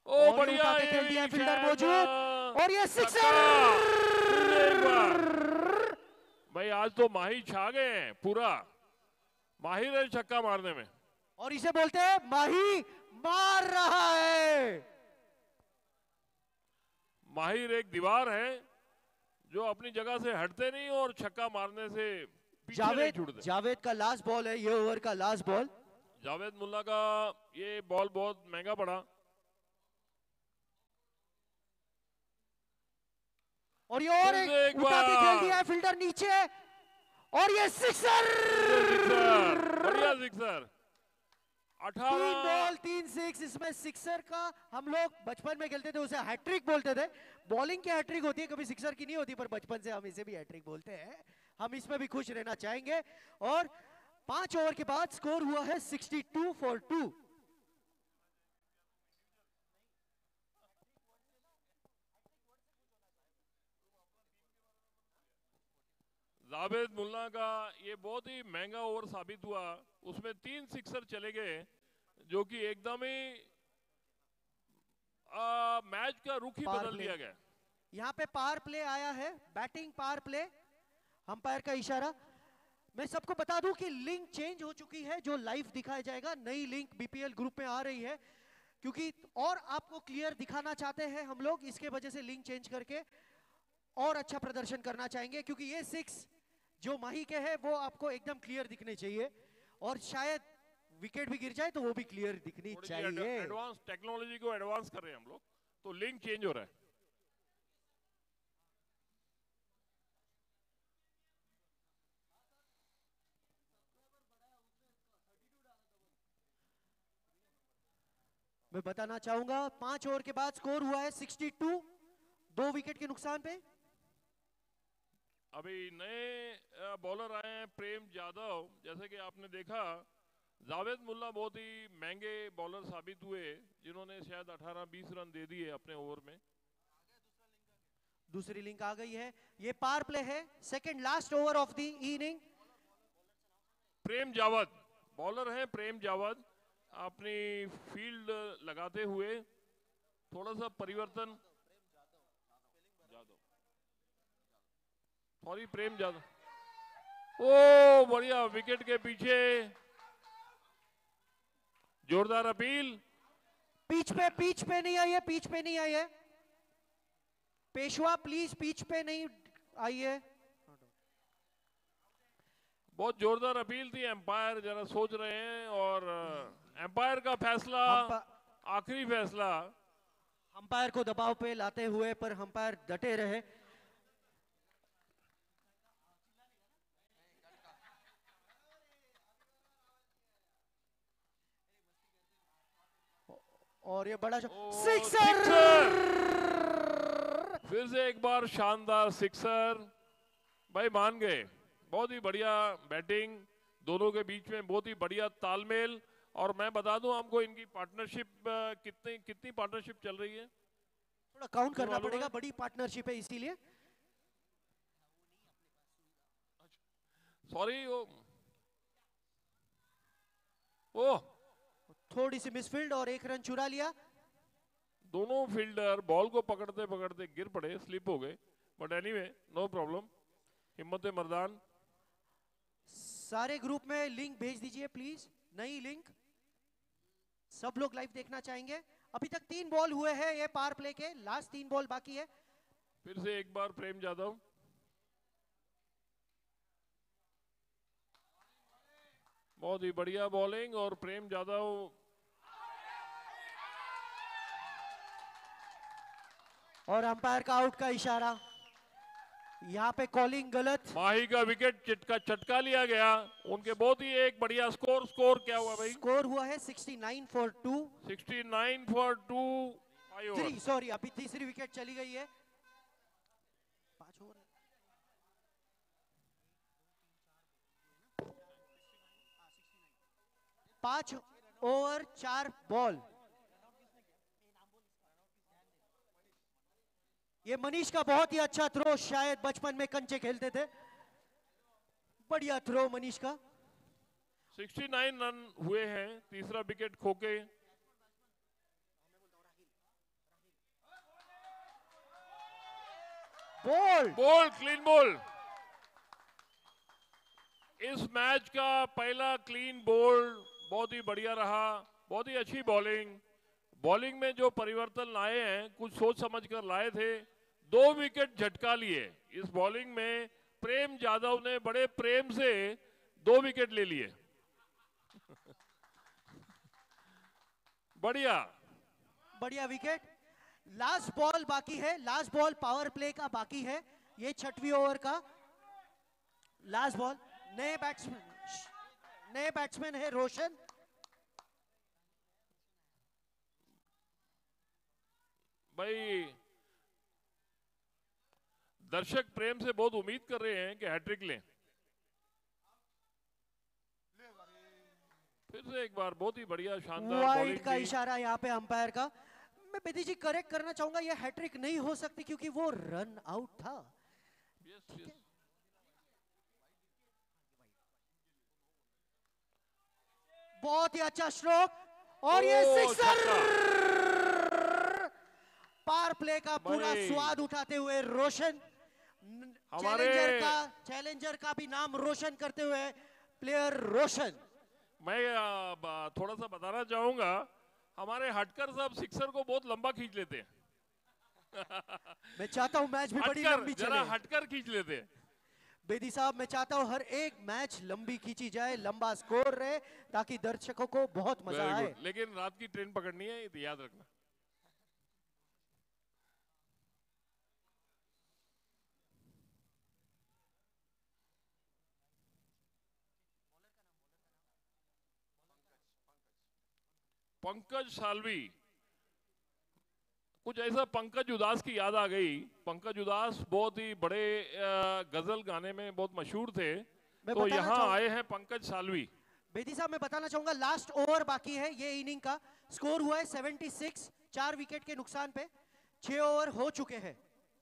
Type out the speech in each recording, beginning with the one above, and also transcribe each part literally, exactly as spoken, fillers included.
ओ और बढ़िया, उठा के खेल दिया फील्डर मौजूद और ये सिक्सर। भाई आज तो माही छा गए हैं, पूरा माहिर है छक्का मारने में। और इसे बोलते हैं माही मार रहा है। माहिर एक दीवार है जो अपनी जगह से हटते नहीं और छक्का मारने से पीछे नहीं जावेद छूटते। जावेद का लास्ट बॉल है, ये ओवर का लास्ट बॉल। जावेद मुल्ला का ये बॉल बहुत महंगा पड़ा। और ये और एक, एक उठा के खेल बार। दिया है फील्डर नीचे और ये सिक्सर। सिक्सर, बढ़िया सिक्सर। तीन अठारह बॉल तीन सिक्स। इसमें सिक्सर का हम लोग बचपन में खेलते थे, उसे हैट्रिक बोलते थे। बॉलिंग की हैट्रिक होती है, कभी सिक्सर की नहीं होती, पर बचपन से हम इसे भी हैट्रिक बोलते हैं। हम इसमें भी खुश रहना चाहेंगे। और पांच ओवर के बाद स्कोर हुआ है sixty two for two. Javed Mulla का ये बहुत ही महंगा ओवर साबित हुआ। उसमें तीन सिक्सर चले गए जो कि एकदम ही आ, मैच का रुख ही पावर बदल प्ले। दिया गया। यहाँ पे पावर प्ले आया है, बैटिंग पावर प्ले। अंपायर का इशारा। मैं सबको बता दूं कि लिंक चेंज हो चुकी है, जो लाइव दिखाया जाएगा। नई लिंक बीपीएल ग्रुप में आ रही है, क्योंकि और आपको क्लियर दिखाना चाहते हैं हम लोग, इसके वजह से लिंक चेंज करके और अच्छा प्रदर्शन करना चाहेंगे। क्योंकि ये सिक्स जो माही के है वो आपको एकदम क्लियर दिखने चाहिए, और शायद विकेट भी गिर जाए तो वो भी क्लियर दिखनी चाहिए। एडवांस टेक्नोलॉजी को एडवांस कर रहे हैं हम लोग, तो लिंक चेंज हो रहा है। मैं बताना चाहूंगा पांच ओवर के बाद स्कोर हुआ है सिक्सटी टू, दो विकेट के नुकसान पे। अभी नए बॉलर आए हैं प्रेम यादव। जैसे कि आपने देखा जावेद मुल्ला बहुत ही महंगे बॉलर साबित हुए, जिन्होंने शायद अठारह बीस रन दे दिए अपने ओवर में। दूसरी लिंक आ गई है, ये पावर प्ले है, second last over of the innings. Prem Javad bowler हैं, प्रेम जावद अपनी फील्ड लगाते हुए थोड़ा सा परिवर्तन। जादव, सॉरी प्रेम जादव। ओ बढ़िया, विकेट के पीछे जोरदार अपील। पीच पे पीच पे नहीं आई है, पीच पे नहीं आई है। पेशवा प्लीज पीच पे नहीं आई है। बहुत जोरदार अपील थी। एम्पायर जरा सोच रहे हैं, और एम्पायर का फैसला, आखिरी फैसला। अंपायर को दबाव पे लाते हुए, पर अंपायर डटे रहे। और ये बड़ा सिक्सर। फिर से एक बार शानदार सिक्सर। भाई मान गए, बहुत ही बढ़िया बैटिंग, दोनों के बीच में बहुत ही बढ़िया तालमेल। और मैं बता दूं हमको इनकी पार्टनरशिप कितनी कितनी पार्टनरशिप चल रही है, थोड़ा काउंट करना पड़ेगा, बड़ी पार्टनरशिप है इसीलिए। सॉरी वो ओ थोड़ी सी मिसफील्ड और एक रन चुरा लिया। दोनों फील्डर बॉल को पकड़ते पकड़ते गिर पड़े, स्लिप हो गए, बट एनीवे नो प्रॉब्लम। हिम्मत मर्दान। सारे ग्रुप में लिंक भेज दीजिए प्लीज, नई लिंक। सब लोग लाइव देखना चाहेंगे। अभी तक तीन बॉल हुए हैं ये पावर प्ले के, लास्ट तीन बॉल बाकी है। फिर से एक बार प्रेम यादव। बहुत ही बढ़िया बॉलिंग, और प्रेम यादव और अंपायर का आउट का इशारा। यहाँ पे कॉलिंग गलत। माही का विकेट चटका चटका लिया गया। उनके बहुत ही एक बढ़िया स्कोर। स्कोर क्या हुआ भाई? स्कोर हुआ है sixty nine for two. Sixty nine for two. Three sorry, अभी तीसरी विकेट चली गई है। पांच ओवर पांच ओवर चार बॉल। ये मनीष का बहुत ही अच्छा थ्रो, शायद बचपन में कंचे खेलते थे। बढ़िया थ्रो मनीष का। उनहत्तर रन हुए हैं, तीसरा विकेट खोके। Bowled bowled, clean bowled. इस मैच का पहला क्लीन बोल्ड बहुत ही बढ़िया रहा, बहुत ही अच्छी बॉलिंग। बॉलिंग में जो परिवर्तन लाए हैं कुछ सोच समझ कर लाए थे। दो विकेट झटका लिए इस बॉलिंग में। प्रेम यादव ने बड़े प्रेम से दो विकेट ले लिए। बढ़िया बढ़िया विकेट। लास्ट बॉल बाकी है, लास्ट बॉल पावर प्ले का बाकी है। ये छठवीं ओवर का लास्ट बॉल। नए बैट्समैन नए बैट्समैन है रोशन। भाई दर्शक प्रेम से बहुत उम्मीद कर रहे हैं कि हैट्रिक लें। फिर से एक बार बहुत ही बढ़िया शानदार वाइड बॉलिंग का की। इशारा यहाँ पे अंपायर का। मैं बेदी जी करेक्ट करना चाहूंगा, ये हैट्रिक नहीं हो सकती क्योंकि वो रन आउट था। Yes, yes. बहुत ही अच्छा स्ट्रोक और ये ओ, सिक्सर। छक्का। पावर प्ले का पूरा भाई। स्वाद उठाते हुए रोशन, हमारे- चैलेंजर का चैलेंजर का भी नाम रोशन करते हुए प्लेयर रोशन। मैं आ, ब- थोड़ा सा बताना चाहूंगा, हमारे हटकर साहब सिक्सर को बहुत लंबा खींच लेते हैं। मैं चाहता हूं मैच भी बड़ी हटकर लंबी जरा चले। हटकर खींच लेते हैं। बेदी साहब मैं चाहता हूं हर एक मैच लंबी खींची जाए, लंबा स्कोर रहे ताकि दर्शकों को बहुत मजा वेरी आए। गुड। लेकिन रात की ट्रेन पकड़नी है, ये तो याद रखना। पंकज साल्वी, कुछ ऐसा पंकज उदास की याद आ गई। पंकज उदास बहुत ही बड़े अ, गजल गाने में बहुत मशहूर थे, मैं तो बताना यहाँ चाहूं- आए हैं पंकज साल्वी। बेदी साहब मैं बताना चाहूंगा लास्ट ओवर बाकी है ये इनिंग का। स्कोर हुआ है छिहत्तर, चार विकेट के नुकसान पे छह ओवर हो चुके हैं।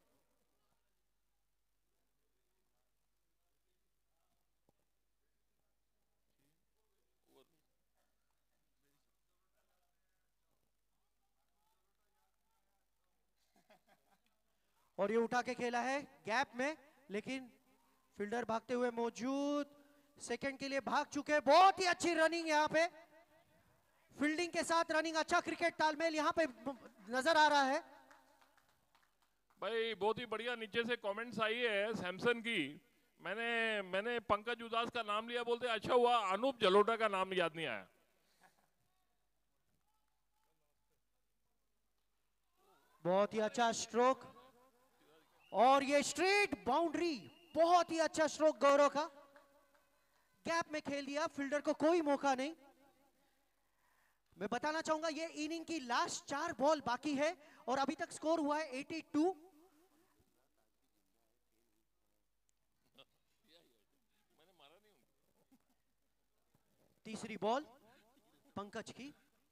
और ये उठा के खेला है गैप में, लेकिन फील्डर भागते हुए मौजूद, सेकंड के लिए भाग चुके। बहुत ही अच्छी रनिंग यहाँ पे, फील्डिंग के साथ रनिंग, अच्छा क्रिकेट तालमेल यहाँ पे नजर आ रहा है। भाई बहुत ही बढ़िया नीचे से कमेंट्स आई है सैमसन की। मैंने मैंने पंकज उदास का नाम लिया, बोलते अच्छा हुआ अनूप जलोटा का नाम याद नहीं आया। बहुत ही अच्छा स्ट्रोक और ये स्ट्रेट बाउंड्री, बहुत ही अच्छा स्ट्रोक गौरव का। गैप में खेल दिया, फील्डर को कोई मौका नहीं। मैं बताना चाहूंगा ये इनिंग की लास्ट चार बॉल बाकी है और अभी तक स्कोर हुआ है बयासी। तीसरी बॉल पंकज की।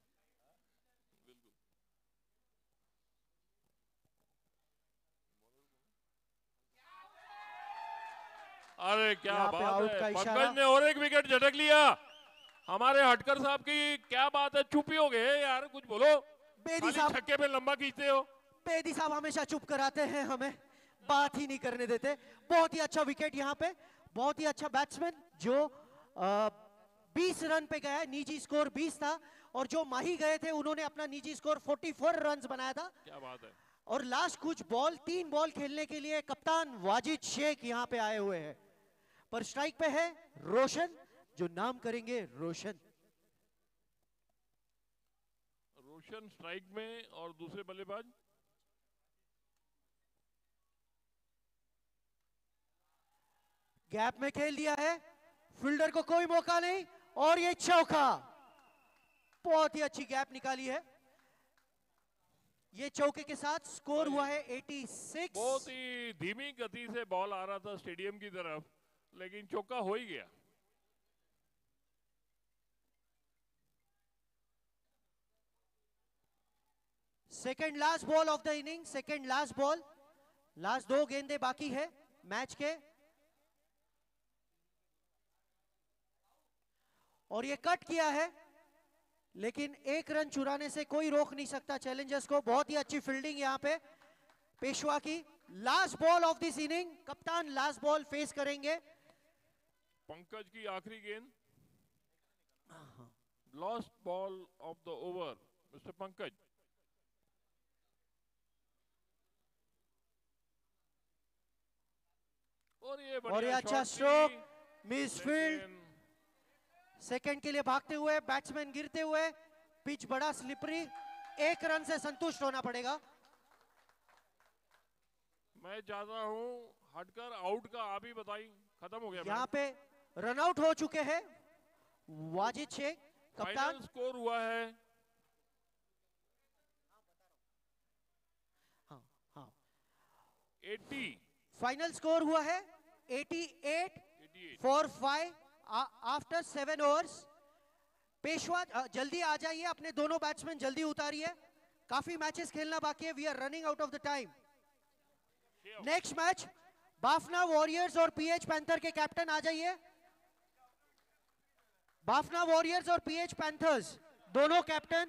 अरे क्या यहाँ पे बात आउट है, का इशारा। पंकज ने और एक विकेट झटक लिया। हमारे हटकर साहब की क्या बात है, चुप ही हो गए यार, कुछ बोलो। बेदी खाली साहब छक्के पे लंबा खींचते हो। बेदी साहब हमेशा चुप कराते हैं, हमें बात ही नहीं करने देते। बहुत ही अच्छा विकेट यहाँ पे, बहुत ही अच्छा बैट्समैन जो बीस रन पे गया है, निजी स्कोर बीस था और जो माही गए थे उन्होंने अपना निजी स्कोर चौवालीस रन बनाया था। क्या बात है। और लास्ट कुछ बॉल, तीन बॉल खेलने के लिए कप्तान वाजिद शेख यहाँ पे आए हुए हैं, पर स्ट्राइक पे है रोशन जो नाम करेंगे रोशन। रोशन स्ट्राइक में और दूसरे बल्लेबाज गैप में खेल दिया है, फील्डर को कोई मौका नहीं और ये चौका। बहुत ही अच्छी गैप निकाली है। ये चौके के साथ स्कोर हुआ है छियासी। बहुत ही धीमी गति से बॉल आ रहा था स्टेडियम की तरफ, लेकिन चौका हो ही गया। Second last ball of the innings, second last ball, last दो गेंदे बाकी है मैच के और ये कट किया है, लेकिन एक रन चुराने से कोई रोक नहीं सकता चैलेंजर्स को। बहुत ही अच्छी फील्डिंग यहाँ पे पेशवा की, last ball of this innings, कप्तान लास्ट बॉल फेस करेंगे। पंकज की आखिरी गेंद, last ball of the over, mister Pankaj. और ये और ये अच्छा स्ट्रोक, मिस फील्ड। सेकंड के लिए भागते हुए बैट्समैन गिरते हुए, पिच बड़ा स्लिपरी, एक रन से संतुष्ट होना पड़ेगा। मैं चाहता हूं हटकर आउट का आप ही बताइए, खत्म हो गया। यहाँ पे रन आउट हो चुके हैं वाजिद शेख, कप्तान। फाइनल स्कोर हुआ है हाँ हाँ अस्सी। फाइनल स्कोर हुआ है अठासी for five after seven overs. Peshwa जल्दी आ जाइए, अपने दोनों बैट्समैन जल्दी उतारिए, काफी मैचेस खेलना बाकी है। We are running out of the time. Next match Bafna Warriors और पीएच पैंथर के कैप्टन आ जाइए। बाफना वॉरियर्स और पीएच पैंथर्स दोनों कैप्टन,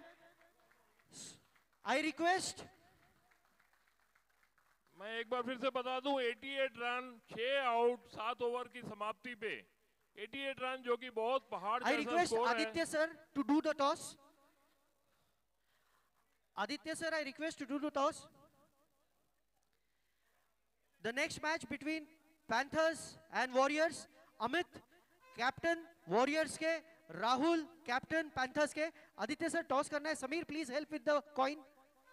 आई रिक्वेस्ट। मैं एक बार फिर से बता दूं, अठासी रन, छह आउट, सात ओवर की समाप्ति पे अठासी रन, जो कि बहुत पहाड़ आई जैसा रिक्वेस्ट स्कोर है। Aditya sir to do the toss. Aditya sir, I request to do the toss. The next match between Panthers and Warriors, Amit captain Warriors के, राहुल कैप्टन Panthers के। आदित्य सर टॉस करना है। Sameer please help with the coin.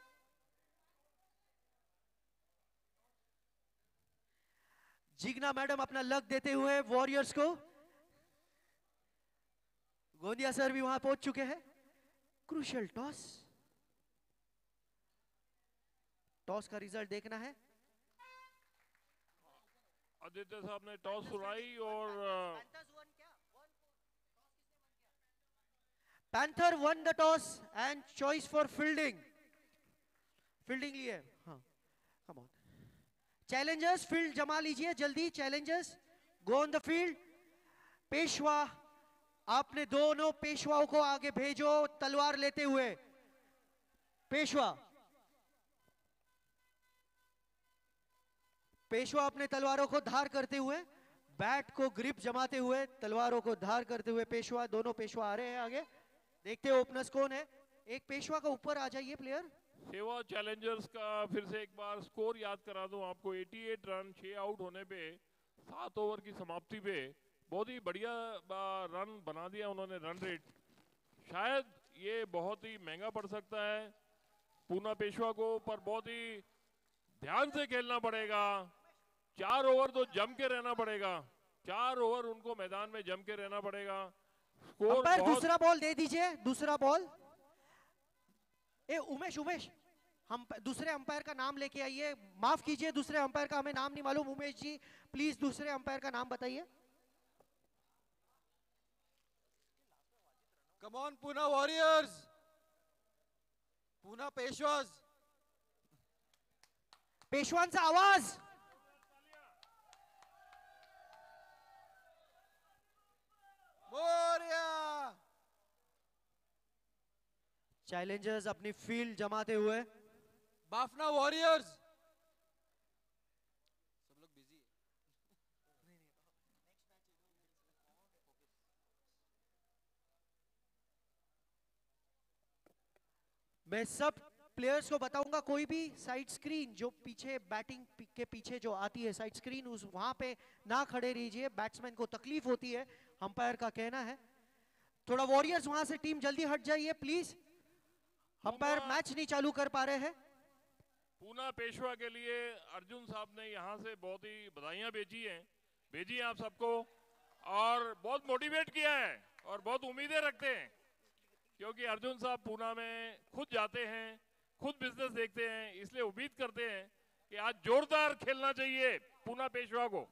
Jigna madam अपना luck देते हुए warriors को। Gondia sir भी वहां पहुंच चुके हैं। क्रूशियल टॉस, टॉस का रिजल्ट देखना है। आदित्य साहब ने टॉस सुनाई और Panther won the toss and choice for fielding. Fielding लिए, हाँ कम ऑन। चैलेंजर्स फील्ड जमा लीजिए जल्दी। Challengers go on the field. Peshwa, आपने दोनों पेशवाओं को आगे भेजो तलवार लेते हुए। पेशवा पेशवा अपने तलवारों को धार करते हुए, बैट को ग्रिप जमाते हुए, तलवारों को धार करते हुए पेशवा, दोनों पेशवा आ रहे हैं आगे। देखते हैं ओपनर्स कौन है। एक पेशवा का ऊपर आ जाइए प्लेयर। सेवा चैलेंजर्स का फिर से एक बार स्कोर याद करा दूं आपको, अठासी रन, छह आउट होने पे, सात ओवर की समाप्ति पे बहुत ही बढ़िया रन बना दिया उन्होंने, रन रेट। शायद ये बहुत ही महंगा पड़ सकता है पूना पेशवा को, पर बहुत ही ध्यान से खेलना पड़ेगा। चार ओवर तो जम के रहना पड़ेगा, चार ओवर उनको मैदान में जम के रहना पड़ेगा। स्कोर अंपायर दूसरा बॉल दे दीजिए, दूसरा बॉल। ए उमेश, उमेश हम दूसरे अंपायर का नाम लेके आइए। माफ कीजिए, दूसरे अंपायर का हमें नाम नहीं मालूम। उमेश जी प्लीज दूसरे अंपायर का नाम बताइए। Come on Poona Warriors, Poona Peshwas. पेशवांचा आवाज। मोरिया। चैलेंजर्स अपनी फील्ड जमाते हुए। बाफना वॉरियर्स, सब लोग बिजी है। मैं सब प्लेयर्स को बताऊंगा, कोई भी साइड स्क्रीन जो पीछे बैटिंग के पीछे जो आती है साइड स्क्रीन, उस वहां पे ना खड़े रहिए, बैट्समैन को तकलीफ होती है, अंपायर का कहना है। थोड़ा वॉरियर्स वहां से टीम जल्दी हट जाइए प्लीज, अंपायर मैच नहीं चालू कर पा रहे हैं। पूना पेशवा के लिए अर्जुन साहब ने यहाँ से बहुत ही बधाइयां भेजी हैं, भेजी हैं आप सबको, और बहुत मोटिवेट किया है और बहुत उम्मीदें रखते हैं, क्योंकि अर्जुन साहब पूना में खुद जाते हैं, खुद बिजनेस देखते हैं, इसलिए उम्मीद करते हैं कि आज जोरदार खेलना चाहिए पूना पेशवा को।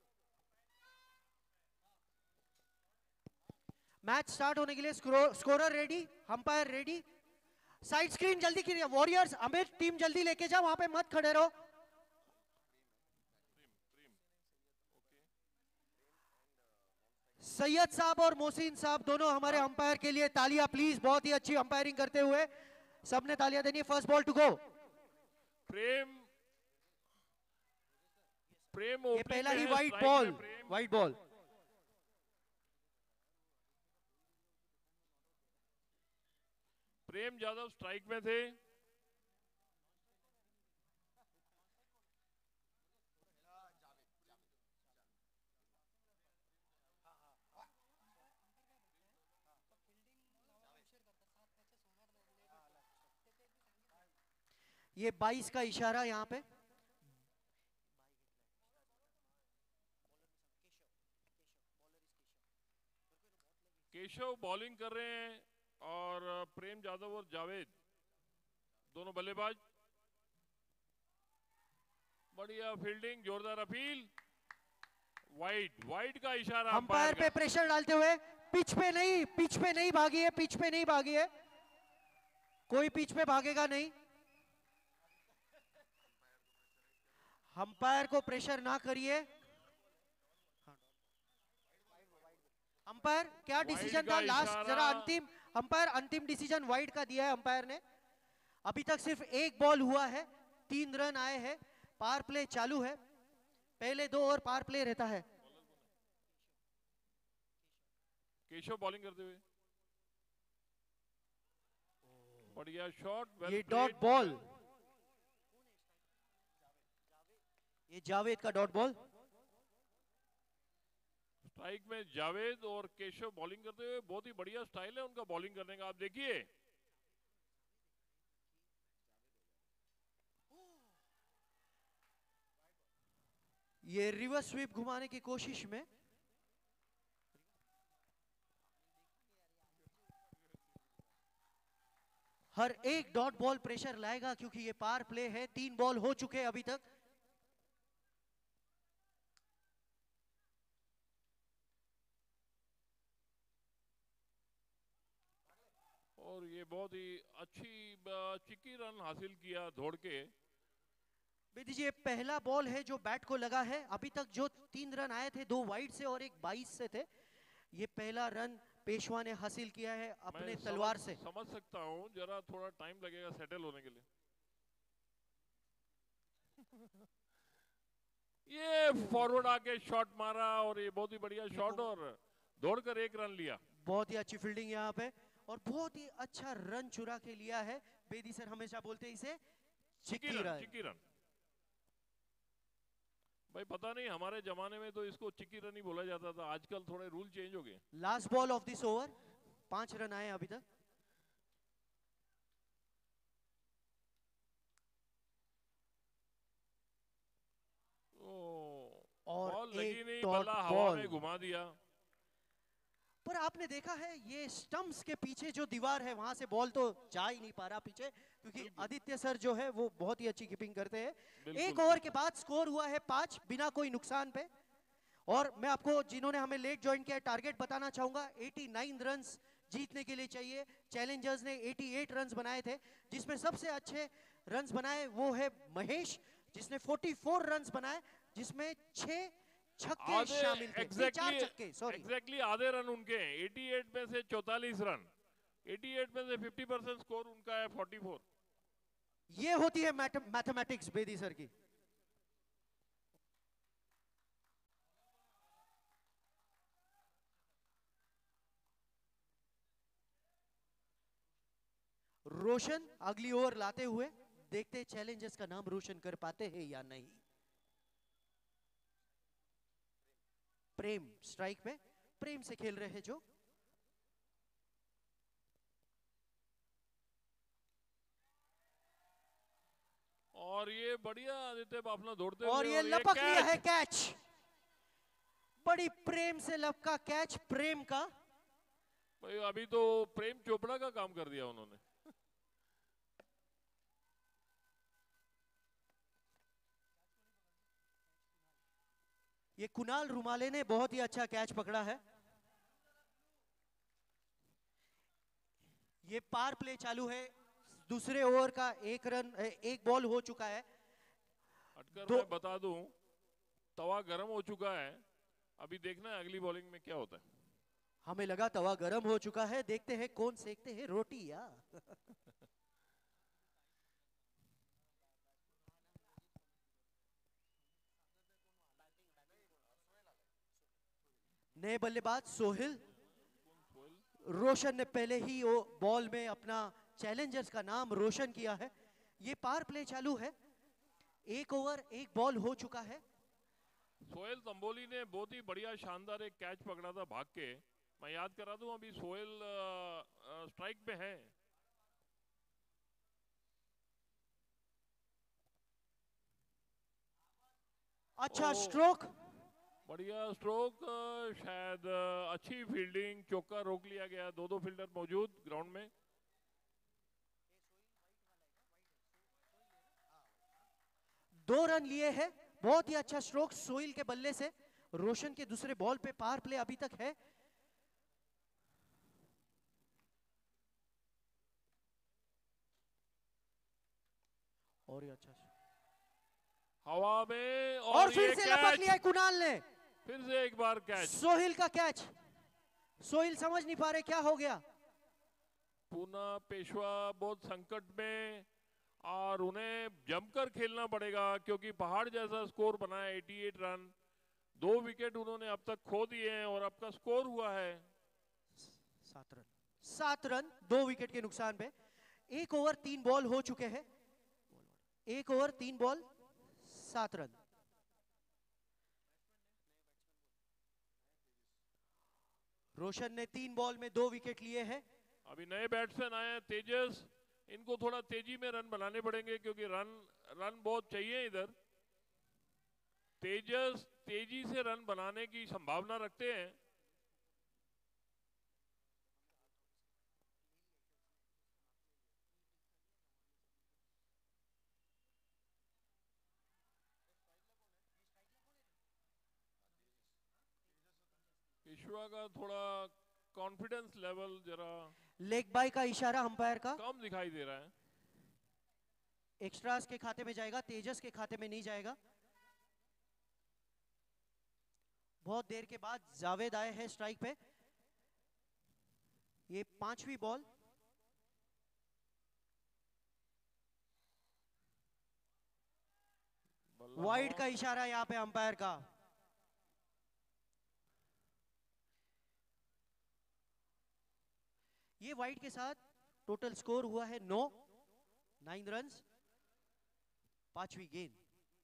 मैच स्टार्ट होने के लिए scorer ready, umpire ready. Side screen जल्दी कीजिए वॉरियर्स। अमित टीम जल्दी लेके जाओ, वहां पे मत खड़े रहो। सैयद साहब और मोहसिन साहब दोनों हमारे अंपायर के लिए तालियां प्लीज, बहुत ही अच्छी अंपायरिंग करते हुए सबने तालियां देनी। First ball to go. Prem Prem ये opening पहला में ही है, वाइट strike बॉल, में Prem. Wide ball. Prem Yadav strike में थे। ये बाईस का इशारा यहाँ पे। केशव बॉलिंग कर रहे हैं और प्रेम यादव और जावेद दोनों बल्लेबाज। बढ़िया फील्डिंग, जोरदार अपील। वाइड, वाइड का इशारा अंपायर पे प्रेशर डालते हुए, पिच पे नहीं, पिच पे नहीं भागी है, पिच पे नहीं भागी है, कोई पिच पे भागेगा नहीं। अंपायर को प्रेशर ना करिए। अंपायर क्या डिसीजन था लास्ट, जरा अंतिम, अंपायर अंतिम डिसीजन वाइड का दिया है अंपायर ने। अभी तक सिर्फ एक बॉल हुआ है, तीन रन आए हैं, पावर प्ले चालू है, पहले दो ओवर पावर प्ले रहता है। केशव बॉलिंग करते हुए, बढ़िया शॉट। ये डॉट बॉल, ये जावेद का डॉट बॉल। स्ट्राइक में जावेद और केशव बॉलिंग करते हुए, बहुत ही बढ़िया स्टाइल है उनका बॉलिंग करने का, आप देखिए। ये रिवर्स स्वीप घुमाने की कोशिश में, हर एक डॉट बॉल प्रेशर लाएगा क्योंकि ये पावर प्ले है, तीन बॉल हो चुके हैं अभी तक। और ये बहुत ही अच्छी चिक्की रन हासिल किया दौड़ के। बेटी जी, ये पहला बॉल है जो बैट को लगा है। अभी तक जो तीन रन आए थे, दो वाइड से और एक बाईस से थे। ये पहला रन पेशवा ने हासिल किया है अपने तलवार समझ, से। समझ सकता हूं, जरा थोड़ा टाइम लगेगा सेटल होने के लिए। ये फॉरवर्ड आके शॉट मारा और ये बहुत ही बढ़िया शॉट और दौड़कर एक रन लिया। बहुत ही अच्छी फील्डिंग यहाँ पे और बहुत ही अच्छा रन चुरा के लिया है। बेदी सर हमेशा बोलते हैं इसे चिक्की रन, चिक्की रन। भाई पता नहीं, हमारे जमाने में तो इसको चिक्की रन ही बोला जाता था, आजकल थोड़े रूल चेंज हो गए। Last ball of this over, पांच रन आए अभी तक। और बॉल लगी नहीं, डॉट बल्ला हवा बॉल में घुमा दिया। पर आपने देखा है ये स्टंप्स के पीछे जो दीवार है वहां से बॉल तो जा ही नहीं पा रहा पीछे, क्योंकि आदित्य सर जो है वो बहुत ही अच्छी कीपिंग करते हैं। एक ओवर के बाद स्कोर हुआ है पांच, बिना कोई नुकसान पे। और मैं आपको, जिन्होंने हमें लेट ज्वाइन किया, टारगेट बताना चाहूंगा। नवासी रन्स जीतने के लिए चाहिए। चैलेंजर्स ने अठासी रन्स बनाए थे, जिसमें सबसे अच्छे रन्स बनाए वो है महेश, जिसने चौवालीस रन्स बनाए, जिसमें छह छक्के शामिल थे। exactly, चार छक्के, सॉरी एग्जैक्टली आधे रन उनके हैं। अठासी में से चौवालीस रन, अठासी में से पचास परसेंट स्कोर उनका है चौवालीस। ये होती है मैथमेटिक्स बेदी सर की। रोशन अगली ओवर लाते हुए, देखते चैलेंजर्स का नाम रोशन कर पाते हैं या नहीं। प्रेम स्ट्राइक में, प्रेम से खेल रहे हैं जो। और ये बढ़िया आदित्य बाफना दौड़ते और हुए, ये लपक लिया है कैच, बड़ी प्रेम से लपका कैच प्रेम का। भाई अभी तो प्रेम चोपड़ा का काम कर दिया उन्होंने। ये कुणाल रुमाले ने बहुत ही अच्छा कैच पकड़ा है। ये पार प्ले चालू है, दूसरे ओवर का एक रन, एक बॉल हो चुका है। हटकर मैं बता दूं, तवा गर्म हो चुका है, अभी देखना है अगली बॉलिंग में क्या होता है। हमें लगा तवा गर्म हो चुका है, देखते हैं कौन सेकते हैं रोटी या। नए बल्लेबाज सोहिल। रोशन ने पहले ही वो बॉल में अपना चैलेंजर्स का नाम रोशन किया है। ये पावर प्ले चालू है, एक ओवर एक बॉल हो चुका है। सोहेल तंबोली ने बहुत ही बढ़िया शानदार एक कैच पकड़ा था भाग के। मैं याद करा दूं, अभी सोहेल स्ट्राइक पे है। अच्छा ओ, स्ट्रोक। बढ़िया स्ट्रोक, शायद अ, अच्छी फील्डिंग, चौका रोक लिया गया। दो दो फील्डर मौजूद ग्राउंड में। दो रन लिए हैं, बहुत ही अच्छा स्ट्रोक सोहिल के बल्ले से। रोशन के दूसरे बॉल पे पावर प्ले अभी तक है। और ये अच्छा हवा में और, और फिर ये से लपक कैच, लिया है कुणाल ने। फिर से एक बार कैच। सोहिल का कैच। सोहिल समझ नहीं पा रहे क्या हो गया। पूना पेशवा बहुत संकट में, और उन्हें जमकर खेलना पड़ेगा क्योंकि पहाड़ जैसा स्कोर बना है। अठासी रन, दो विकेट उन्होंने अब तक खो दिए हैं और अब का स्कोर हुआ है सात रन। सात रन दो विकेट के नुकसान पे। एक ओवर तीन बॉल हो चुके हैं। एक ओवर तीन बॉल सात रन। रोशन ने तीन बॉल में दो विकेट लिए हैं। अभी नए बैट्समैन आए हैं तेजस, इनको थोड़ा तेजी में रन बनाने पड़ेंगे क्योंकि रन रन बहुत चाहिए इधर। तेजस तेजी से रन बनाने की संभावना रखते हैं। पेशवा का थोड़ा कॉन्फिडेंस लेवल जरा लेग बाय का इशारा अंपायर का। कम दिखाई दे रहा है। एक्स्ट्रास के खाते में जाएगा, तेजस के खाते में नहीं जाएगा। बहुत देर के बाद जावेद आए हैं स्ट्राइक पे। ये पांचवी बॉल। वाइड का इशारा यहां पे अंपायर का। ये वाइड के साथ टोटल स्कोर हुआ है नौ, नाइन रन्स, पांचवी गेंद।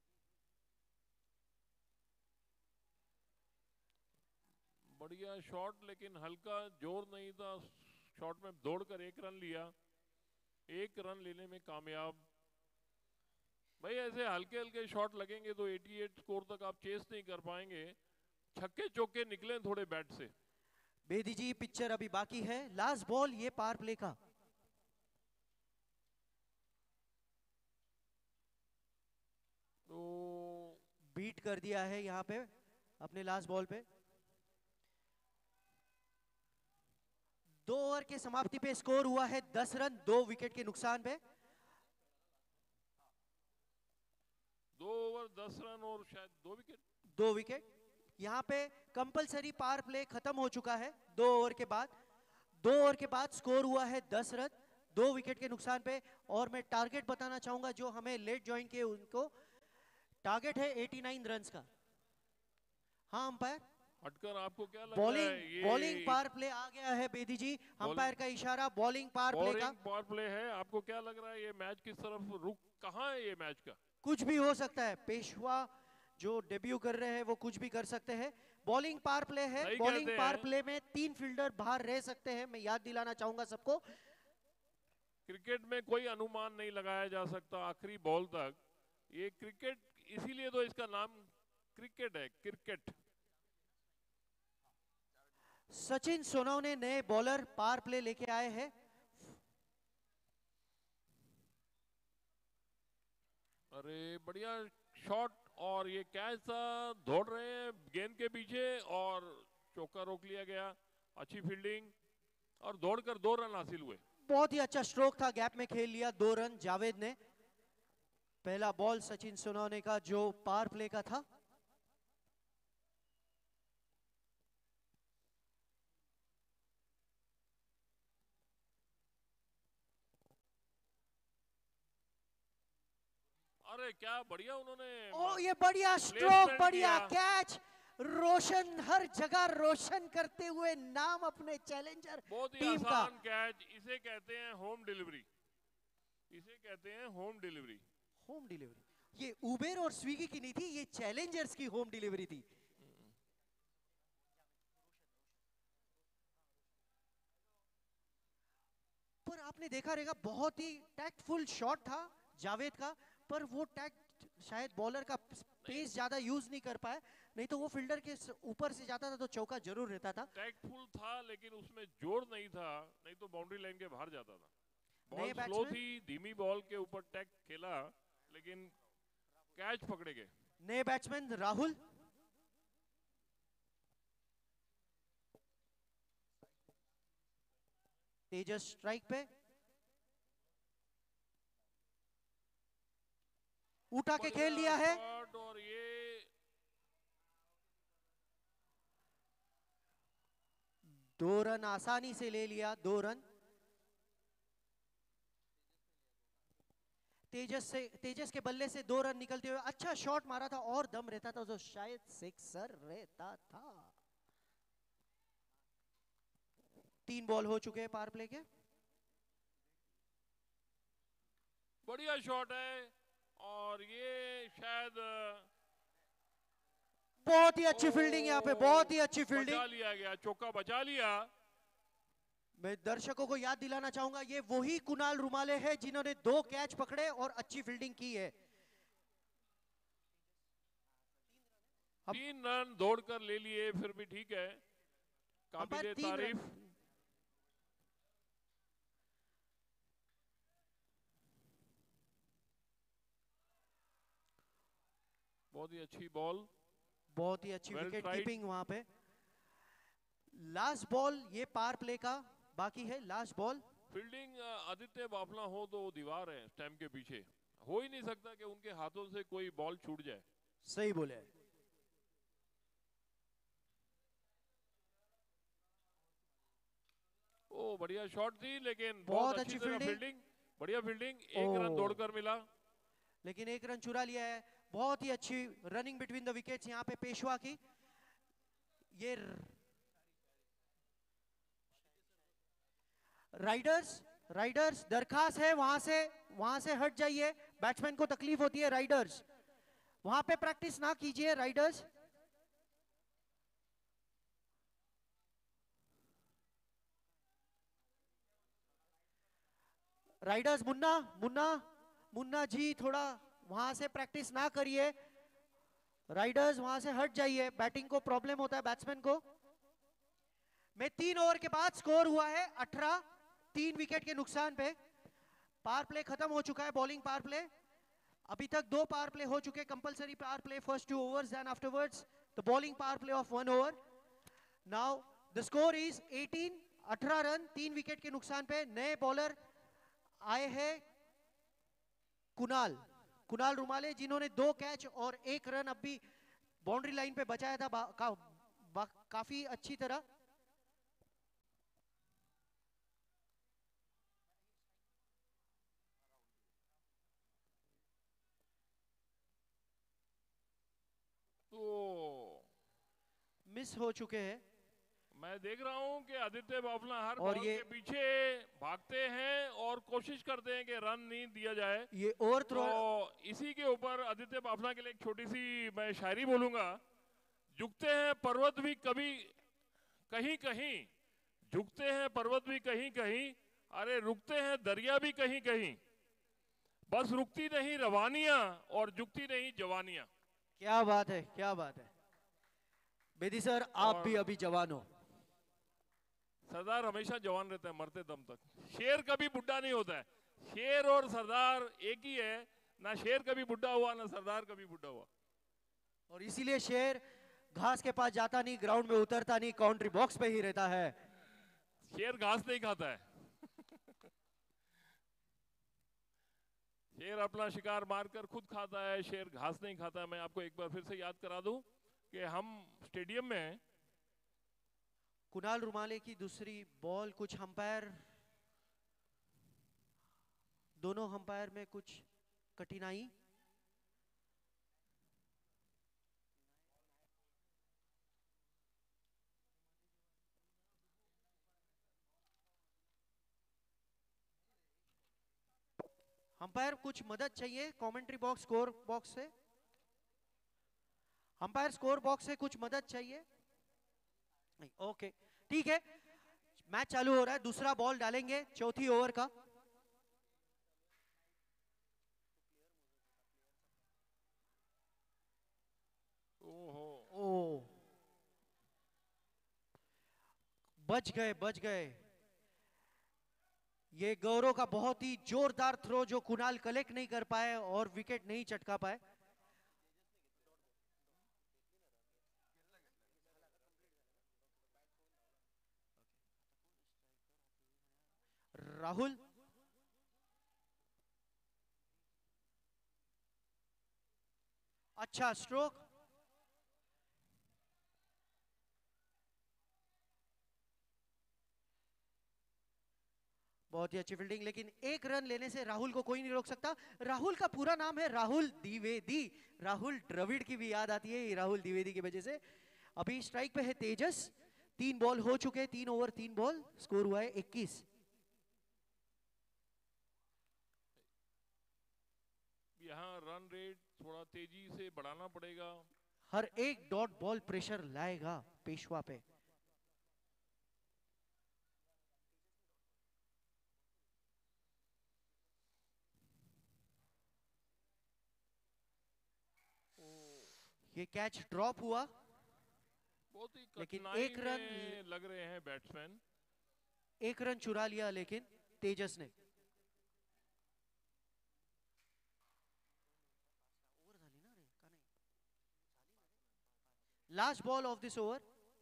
बढ़िया शॉट, लेकिन हल्का जोर नहीं था शॉट में। दौड़कर एक रन लिया, एक रन लेने में कामयाब। भाई ऐसे हल्के हल्के शॉट लगेंगे तो अठासी स्कोर तक आप चेस नहीं कर पाएंगे। छक्के चौके निकले थोड़े बैट से। बेदी जी पिक्चर अभी बाकी है। लास्ट बॉल ये पावर प्ले का। तो बीट कर दिया है यहां पे अपने लास्ट बॉल पे। दो ओवर के समाप्ति पे स्कोर हुआ है दस रन, दो विकेट के नुकसान पे। दो ओवर दस रन और शायद दो विकेट। दो विकेट। यहां पे कंपलसरी पावर प्ले खत्म हो चुका है दो ओवर के बाद। दो ओवर के बाद स्कोर हुआ है दस रन, दो विकेट के नुकसान पे। और मैं टारगेट बताना चाहूंगा जो हमें लेट ज्वाइन किए उनको। टारगेट है नवासी रन्स का। हाँ अंपायर, हटकर आपको क्या लग बॉलिंग रहा है ये? बॉलिंग पावर प्ले आ गया है बेदी जी। अंपायर का इशारा बॉलिंग पावर प्ले का। बॉलिंग पावर प्ले है। आपको क्या लग रहा है ये मैच किस तरफ रुक, कहां है ये मैच का? कुछ भी हो सकता है। पेशवा जो डेब्यू कर रहे हैं वो कुछ भी कर सकते हैं। बॉलिंग पावर प्ले है। सही बॉलिंग कहते पावर हैं। प्ले में तीन फील्डर बाहर रह सकते हैं। मैं याद दिलाना चाहूंगा सबको। क्रिकेट में कोई अनुमान नहीं लगाया जा सकता आखिरी बॉल तक। ये क्रिकेट, इसीलिए तो इसका नाम क्रिकेट है, क्रिकेट। सचिन सोनवने नए बॉलर पावर प्ले लेके आए हैं। अरे बढ़िया शॉट, और ये कैच था। दौड़ रहे हैं गेंद के पीछे और चौका रोक लिया गया। अच्छी फील्डिंग और दौड़कर दो रन हासिल हुए। बहुत ही अच्छा स्ट्रोक था, गैप में खेल लिया दो रन जावेद ने। पहला बॉल सचिन सोनवने का जो पावर प्ले का था। अरे क्या बढ़िया उन्होंने ओ ये बढ़िया स्ट्रोक, बढ़िया कैच। रोशन, हर जगह रोशन करते हुए नाम अपने चैलेंजर बहुत ही टीम का। आसान कैच, इसे कहते हैं होम डिलीवरी, इसे कहते हैं होम डिलीवरी। होम डिलीवरी, ये उबेर और स्विगी की नहीं थी, ये चैलेंजर्स की होम डिलीवरी थी। पर आपने देखा रहेगा बहुत ही टैक्टफुल शॉट था जावेद का, पर वो टैक्ट शायद बॉलर का पेस ज्यादा यूज नहीं कर पाया, नहीं तो वो फील्डर के स- ऊपर से जाता था तो चौका जरूर रहता था। टैक्टफुल था लेकिन उसमें जोर नहीं था, नहीं तो बाउंड्री लाइन के बाहर जाता था। बॉल नए स्लो बैट्समैन, थी, धीमी बॉल के ऊपर टैक खेला लेकिन कैच पकड़े गए। नए बैट्समैन राहुल, तेजस स्ट्राइक पे, उठा के खेल लिया है। शॉट और ये दो रन आसानी से ले लिया, दो रन। तेजस से, तेजस के बल्ले से दो रन निकलते हुए अच्छा शॉट मारा था, और दम रहता था तो शायद सिक्सर रहता था। तीन बॉल हो चुके हैं पावर प्ले के। बढ़िया शॉट है और ये शायद बहुत ही अच्छी फील्डिंग यहाँ पे, बहुत ही अच्छी बचा फील्डिंग। लिया गया, चौका बचा लिया। मैं दर्शकों को याद दिलाना चाहूंगा, ये वही कुणाल रुमाले हैं जिन्होंने दो कैच पकड़े और अच्छी फील्डिंग की है। तीन रन दौड़कर ले लिए, फिर भी ठीक है, काबिले तीन रन। तारीफ। बहुत ही अच्छी बॉल, बहुत ही अच्छी Well विकेट tried. कीपिंग वहां पे। लास्ट बॉल ये पावर प्ले का बाकी है, last ball. Fielding Aditya Bafna हो तो वो दीवार है स्टैम्प के पीछे, हो ही नहीं सकता कि उनके हाथों से कोई बॉल छूट जाए। सही बोले। ओ बढ़िया शॉट थी लेकिन बहुत बहुत अच्छी अच्छी तरह फील्डिंग। फील्डिंग, बढ़िया फील्डिंग, एक रन ओ। दौड़कर मिला। लेकिन एक रन चुरा लिया है। बहुत ही अच्छी रनिंग बिटवीन द विकेट्स यहाँ पे पेशवा की। ये राइडर्स, राइडर्स दरखास्त है वहां से, वहां से हट जाइए, बैट्समैन को तकलीफ होती है। राइडर्स वहां पे प्रैक्टिस ना कीजिए, राइडर्स। राइडर्स, मुन्ना, मुन्ना, मुन्ना जी थोड़ा वहां से प्रैक्टिस ना करिए। राइडर्स वहां से हट जाइए, बैटिंग को प्रॉब्लम होता है बैट्समैन को। में तीन ओवर के बाद स्कोर हुआ है अठारह, तीन विकेट के नुकसान पे। पावर प्ले खत्म हो चुका है, बॉलिंग पावर प्ले। अभी तक दो पावर प्ले हो चुके, compulsory power play first two overs and afterwards the bowling power play of one over. Now the score is अठारह, अठारह रन, तीन विकेट के नुकसान पे। नए बॉलर आए हैं कुणाल, कुणाल रुमाले, जिन्होंने दो कैच और एक रन अभी बाउंड्री लाइन पे बचाया था, बा, का, बा, काफी अच्छी तरह। तो मिस हो चुके हैं। मैं देख रहा हूं कि आदित्य बाफना हर और बॉल ये- के पीछे भागते हैं और कोशिश करते हैं कि रन नहीं दिया जाए। ये ओवर थ्रो, तो इसी के ऊपर आदित्य बाफना के लिए एक छोटी सी मैं शायरी बोलूंगा। झुकते हैं पर्वत भी कभी कहीं कहीं, झुकते हैं पर्वत भी कहीं कहीं, अरे रुकते हैं दरिया भी कहीं कहीं, बस रुकती नहीं रवानियां और झुकती नहीं जवानियां। क्या बात है, क्या बात है बेदी सर, आप और- भी अभी जवान हो। सरदार हमेशा जवान रहता है मरते दम तक, शेर कभी बुढ़ा नहीं होता है। शेर और सरदार एक ही है, ना शेर कभी बुढ़ा हुआ ना सरदार कभी बुढ़ा हुआ। और इसीलिए शेर घास के पास जाता नहीं, ग्राउंड में उतरता नहीं, काउंट्री बॉक्स पे ही रहता है। शेर घास नहीं खाता है शेर अपना शिकार मारकर खुद खाता है, शेर घास नहीं खाता है। मैं आपको एक बार फिर से याद करा दूं कि हम स्टेडियम में हैं। कुणाल रुमाले की दूसरी बॉल, कुछ अंपायर, दोनों अंपायर में कुछ कठिनाई। अंपायर कुछ मदद चाहिए कमेंट्री बॉक्स स्कोर बॉक्स से? अंपायर स्कोर बॉक्स से कुछ मदद चाहिए? नहीं, ओके ठीक है। मैच चालू हो रहा है, दूसरा बॉल डालेंगे चौथी ओवर का। ओहो, ओ बच गए बच गए। ये गौरव का बहुत ही जोरदार थ्रो जो कुणाल कलेक्ट नहीं कर पाए और विकेट नहीं चटका पाए। राहुल अच्छा स्ट्रोक। बहुत ही अच्छी फील्डिंग, लेकिन एक रन लेने से राहुल को कोई नहीं रोक सकता। राहुल का पूरा नाम है राहुल द्विवेदी। राहुल द्रविड़ की भी याद आती है राहुल द्विवेदी की वजह से। अभी स्ट्राइक पे है तेजस। तीन बॉल हो चुके हैं, तीन ओवर तीन बॉल, स्कोर हुआ है इक्कीस। यहाँ रन रेट थोड़ा तेजी से बढ़ाना पड़ेगा। हर एक डॉट बॉल प्रेशर लाएगा पेशवा पे। ये कैच ड्रॉप हुआ, बहुत ही लेकिन कठिनाई एक रन में लग रहे हैं बैट्समैन। एक रन चुरा लिया लेकिन तेजस ने। Last ball of this over,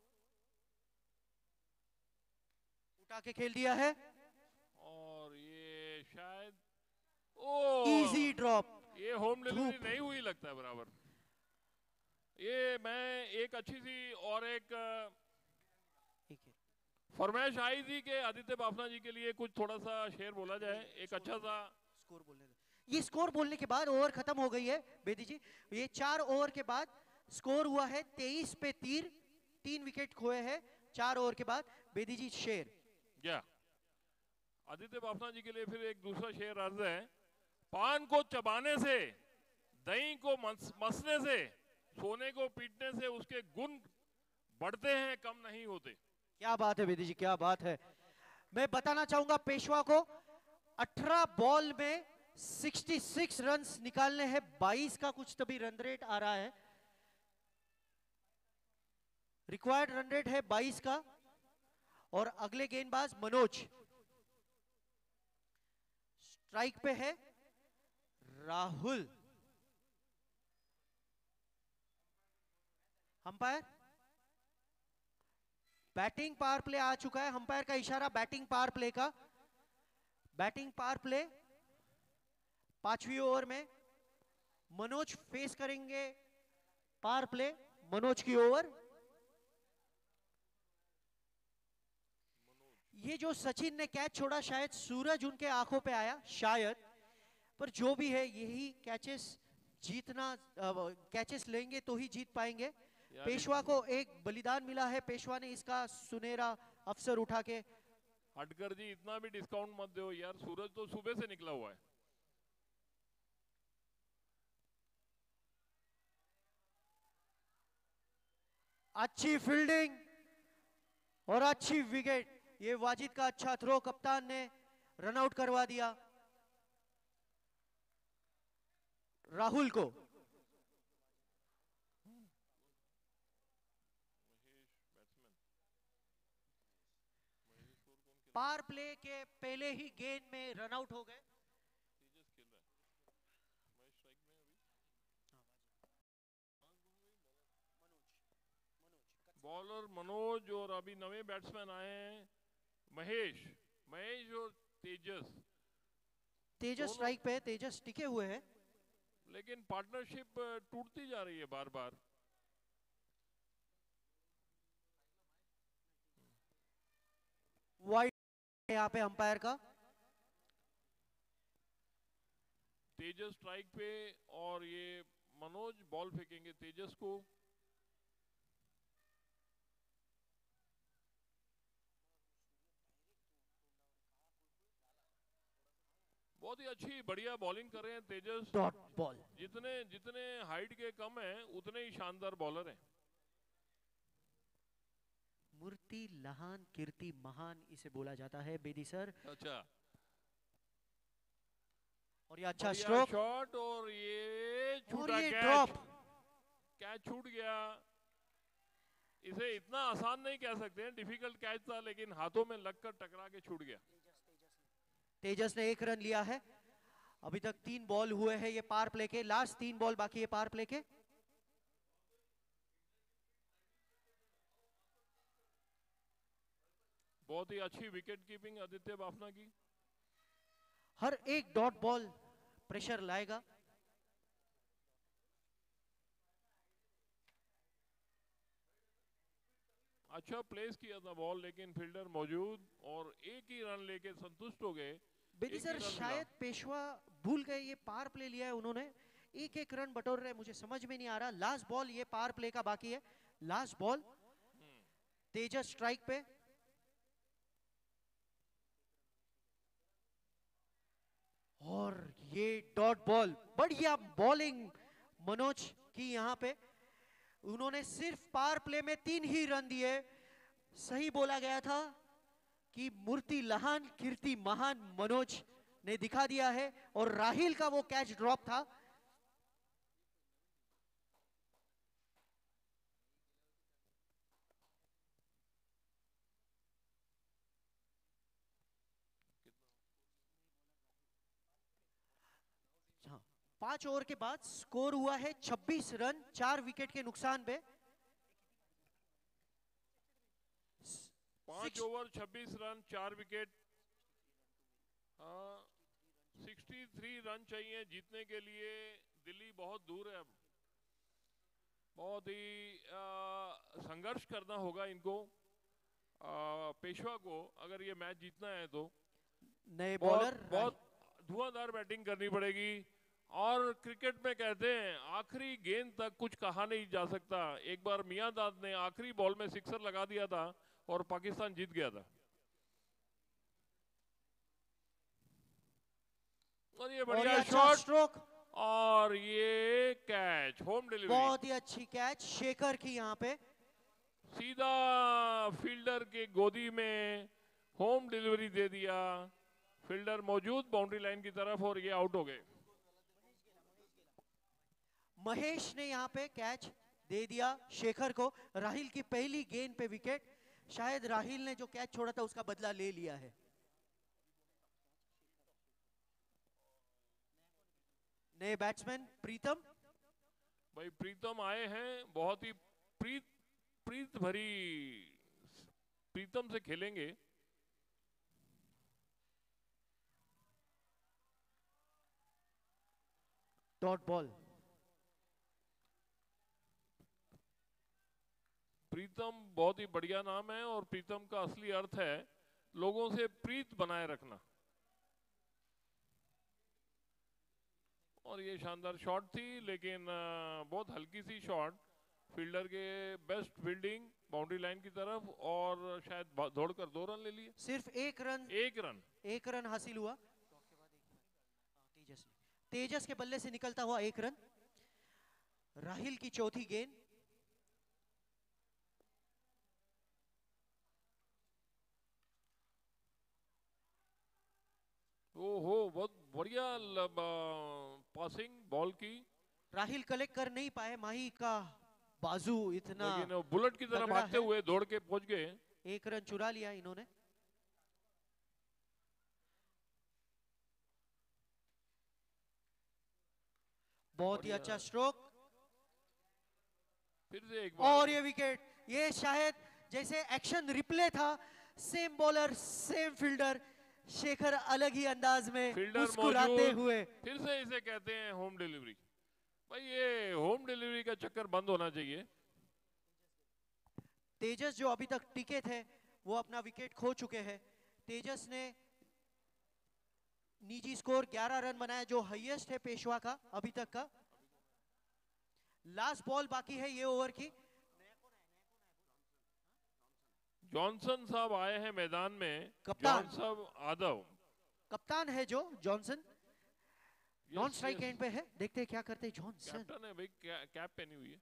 उठा के खेल दिया है और ये शायद ओ इजी ड्रॉप। ये होम डिलीवरी धूप। नहीं हुई लगता है बराबर। ये मैं एक अच्छी सी और एक ठीक है, फरमाइश आई थी कि आदित्य बाफना जी के लिए कुछ थोड़ा सा शेयर बोला जाए, एक अच्छा सा। स्कोर बोलने दो। ये स्कोर बोलने के बाद ओवर खत्म हो गई है बेदी जी। ये चार ओवर के बाद स्कोर हुआ है तेईस पे तीन, तीन विकेट खोए हैं चार ओवर के बाद। बेदी जी शेर। क्या आदित्य बाफना जी के लिए फिर एक दूसरा शेर अर्ज है। पान को चबाने से, दही को मस, मसने से, सोने को पीटने से उसके गुण बढ़ते हैं, कम नहीं होते। क्या बात है बेदी जी, क्या बात है। मैं बताना चाहूंगा पेशवा को अठारह बॉल में छियासठ रन्स निकालने हैं, बाईस का कुछ तभी रन रेट आ रहा है। रिक्वायर्ड रन रेट है बाईस का। और अगले गेंदबाज मनोज, स्ट्राइक पे है Rahul. Umpire batting power play आ चुका है। अंपायर का इशारा बैटिंग पावर प्ले का। बैटिंग पावर प्ले पांचवी ओवर में मनोज फेस करेंगे पावर प्ले। मनोज की ओवर। ये जो सचिन ने कैच छोड़ा शायद सूरज उनके आंखों पे आया शायद, पर जो भी है यही कैचेस जीतना, कैचेस लेंगे तो ही जीत पाएंगे। पेशवा को एक बलिदान मिला है, पेशवा ने इसका सुनहरा अवसर उठा के। हटकर जी इतना भी डिस्काउंट मत दो यार, सूरज तो सुबह से निकला हुआ है। अच्छी फील्डिंग और अच्छी विकेट। ये वाजिद का अच्छा थ्रो, कप्तान ने रन आउट करवा दिया राहुल को। पावर प्ले के पहले ही गेंद में रन आउट हो गए। बॉलर मनोज और अभी नवे बैट्समैन आए हैं महेश महेश और तेजस। तेजस स्ट्राइक पे, तेजस टिके हुए हैं, लेकिन पार्टनरशिप टूटती जा रही है बार बार। वाइड यहाँ पे अंपायर का। तेजस स्ट्राइक पे और ये मनोज बॉल फेंकेंगे तेजस को। बहुत ही अच्छी बढ़िया बॉलिंग कर रहे हैं तेजस। Dot ball. जितने जितने हाइट के कम हैं उतने ही शानदार बॉलर हैं। मूर्ति लहान कीर्ति महान इसे बोला जाता है बेदी सर। अच्छा, और ये अच्छा बढ़िया स्ट्रोक शॉट और ये और छूटा ये कैच। ड्रॉप। कैच छूट गया। इसे इतना आसान नहीं कह सकते हैं, डिफिकल्ट कैच था, लेकिन हाथों में लगकर टकरा के छूट गया। तेजस ने एक रन लिया है। अभी तक तीन बॉल हुए हैं ये पार प्ले के, लास्ट तीन बॉल बाकी है पार प्ले के। बहुत ही अच्छी विकेट कीपिंग आदित्य बाफना की। हर एक डॉट बॉल प्रेशर लाएगा। अच्छा प्लेस किया था बॉल, लेकिन फील्डर मौजूद और एक ही रन लेके संतुष्ट हो गए। बेदी सर शायद पेशवा भूल गए ये पार प्ले लिया है उन्होंने, एक एक रन बटोर रहे, मुझे समझ में नहीं आ रहा। लास्ट बॉल ये पार प्ले का बाकी है, लास्ट बॉल। तेजस स्ट्राइक पे। और ये डॉट बॉल, बढ़िया बॉलिंग मनोज की यहां पे। उन्होंने सिर्फ पार प्ले में तीन ही रन दिए। सही बोला गया था कि मूर्ति लहान कीर्ति महान मनोज ने दिखा दिया है। और राहिल का वो कैच ड्रॉप था। हाँ, पांच ओवर के बाद स्कोर हुआ है छब्बीस रन, चार विकेट के नुकसान पे। पांच ओवर छब्बीस रन चार विकेट। हाँ, तिरसठ रन चाहिए जीतने के लिए। दिल्ली बहुत दूर है अब, बहुत ही आ, संघर्ष करना होगा इनको, आ, पेशवा को, अगर ये मैच जीतना है तो। नए बहुत बॉलर बहुत धुआंधार बैटिंग करनी पड़ेगी। और क्रिकेट में कहते हैं आखिरी गेंद तक कुछ कहा नहीं जा सकता। एक बार मियांदाद ने आखिरी बॉल में सिक्सर लगा दिया था और पाकिस्तान जीत गया था। और ये बढ़िया अच्छा शॉट स्ट्रोक और ये कैच, होम डिलीवरी। बहुत ही अच्छी कैच शेखर की यहाँ पे। सीधा फील्डर के गोदी में होम डिलीवरी दे दिया। फील्डर मौजूद बाउंड्री लाइन की तरफ और ये आउट हो गए। महेश ने यहाँ पे कैच दे दिया शेखर को। राहिल की पहली गेंद पे विकेट। शायद राहिल ने जो कैच छोड़ा था उसका बदला ले लिया है। नए बैट्समैन प्रीतम। भाई प्रीतम आए हैं, बहुत ही प्रीत प्रीत भरी प्रीतम से खेलेंगे। Dot ball. प्रीतम बहुत ही बढ़िया नाम है और प्रीतम का असली अर्थ है लोगों से प्रीत बनाए रखना। और ये शानदार शॉट थी, लेकिन बहुत हल्की सी शॉट। फील्डर के बेस्ट फील्डिंग बाउंड्री लाइन की तरफ और शायद दौड़कर दो रन ले लिए। सिर्फ एक रन एक रन एक रन हासिल हुआ तेजस तेजस के बल्ले से निकलता हुआ एक रन। राहिल की चौथी गेंद। ओहो, बहुत बढ़िया पासिंग बॉल की। राहिल कलेक्ट कर नहीं पाए, माही का बाजू इतना, लेकिन बुलेट की तरह भागते हुए दौड़ के पहुंच गए। एक रन चुरा लिया इन्होंने। बहुत ही अच्छा स्ट्रोक। फिर से एक बार और ये विकेट, ये शायद जैसे एक्शन रिप्ले था, same bowler same fielder, Shekhar अलग ही अंदाज में मुस्कुराते हुए। फिर से इसे कहते हैं होम डिलीवरी। भाई ये होम डिलीवरी का चक्कर बंद होना चाहिए। तेजस जो अभी तक टिके थे वो अपना विकेट खो चुके हैं। तेजस ने निजी स्कोर ग्यारह रन बनाया, जो हाईएस्ट है पेशवा का अभी तक का। लास्ट बॉल बाकी है ये ओवर की। जॉनसन साहब आए हैं मैदान में। कप्तान जॉनसन आदव कप्तान है जो जॉनसन। नॉन स्ट्राइक एंड पे है, देखते हैं क्या करते हैं जॉनसन। कैप्टन है भाई, कै, कैप पहनी हुई है।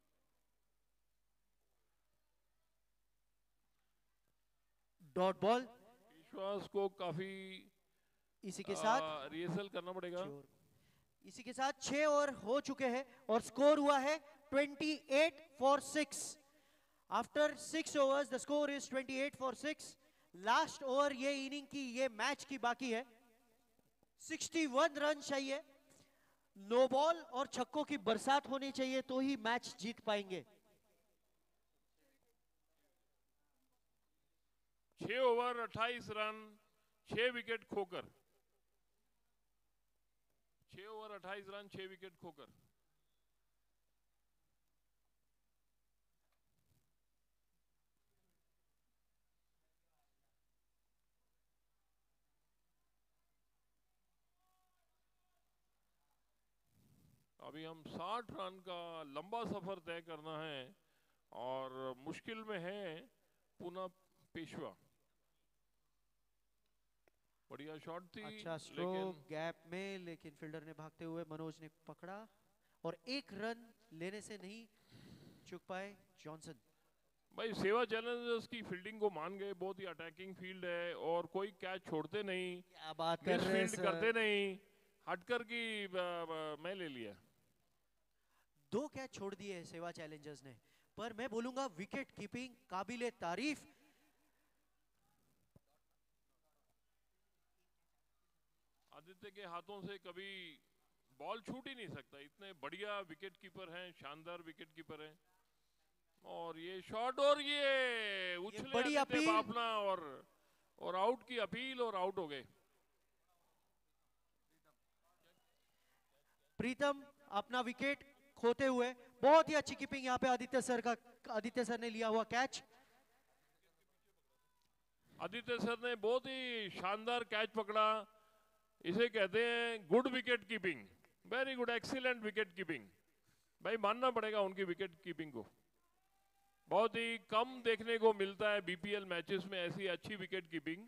डॉट बॉल विश्वास को काफी इसी के साथ रिहर्सल करना पड़ेगा। इसी के साथ छह ओवर हो चुके हैं और स्कोर हुआ है अट्ठाईस four six. After six overs the score is अट्ठाईस फॉर सिक्स। लास्ट ओवर ये इनिंग की, ये मैच की बाकी है। इकसठ रन चाहिए, नो बॉल और छक्कों की बरसात होनी चाहिए तो ही मैच जीत पाएंगे। छह ओवर अट्ठाईस रन, छह विकेट खोकर। छह ओवर अट्ठाईस रन, छह विकेट खोकर। अभी हम साठ रन का लंबा सफर तय करना है और मुश्किल में है पूना पेशवा। बढ़िया शॉट थी, अच्छा स्ट्रोक गैप में, लेकिन फील्डर ने भागते हुए मनोज ने पकड़ा और एक रन लेने से नहीं चूक पाए जॉनसन। भाई सेवा चैलेंजर्स की फील्डिंग को मान गए, बहुत ही अटैकिंग फील्ड है और कोई कैच छोड़ते नहीं, क्या बात कर रहे हैं फील्ड करते नहीं, हटकर की मैं ले लिया। दो कैच छोड़ दिए है सेवा चैलेंजर्स ने, पर मैं बोलूंगा विकेट कीपिंग काबिले तारीफ। आदित्य के हाथों से कभी बॉल छूट ही नहीं सकता, इतने बढ़िया विकेट कीपर हैं, शानदार विकेट कीपर हैं। और ये शॉट और ये उछले बड़ी अपील बाफना और और आउट की अपील और आउट हो गए। प्रीतम अपना विकेट खोते हुए, बहुत ही अच्छी कीपिंग यहाँ पे आदित्य सर का, आदित्य सर ने लिया हुआ कैच। आदित्य सर ने बहुत ही शानदार कैच पकड़ा, इसे कहते हैं good wicket keeping, very good, excellent wicket keeping. भाई मानना पड़ेगा उनकी विकेट कीपिंग को, बहुत ही कम देखने को मिलता है बीपीएल मैचेस में ऐसी अच्छी विकेट कीपिंग।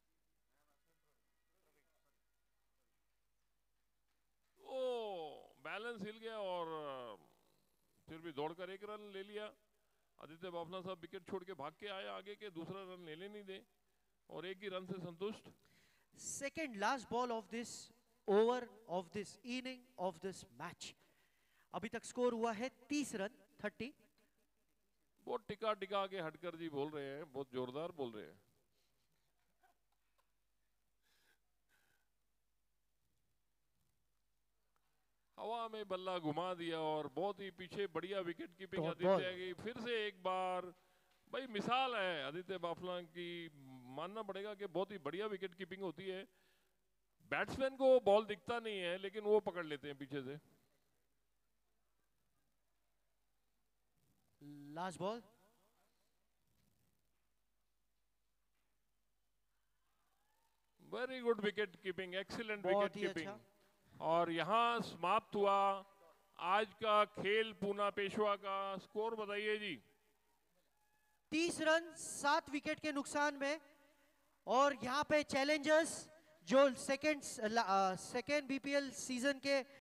ओ बैलेंस हिल गया और फिर भी दौड़कर एक रन ले लिया। आदित्य बाफना साहब विकेट छोड़ के भाग के आए आगे के, दूसरा रन लेने नहीं दे और एक ही रन से संतुष्ट। Second last ball of this over of this inning of this match. अभी तक स्कोर हुआ है तीस रन, तीस। बहुत टिका टिका के हटकर जी बोल रहे हैं, बहुत जोरदार बोल रहे हैं। हवा में बल्ला घुमा दिया और बहुत ही पीछे बढ़िया विकेट कीपिंग आदित्य की। फिर से एक बार भाई मिसाल है आदित्य बाफना की, मानना पड़ेगा कि बहुत ही बढ़िया विकेट कीपिंग होती है। बैट्समैन को बॉल दिखता नहीं है लेकिन वो पकड़ लेते हैं पीछे से। Last ball, very good wicket keeping, excellent wicket keeping. अच्छा। और यहाँ समाप्त हुआ आज का खेल पूना पेशवा का। स्कोर बताइए जी। तीस रन सात विकेट के नुकसान में। और यहाँ पे चैलेंजर्स जो सेकेंड सेकेंड बीपीएल सीजन के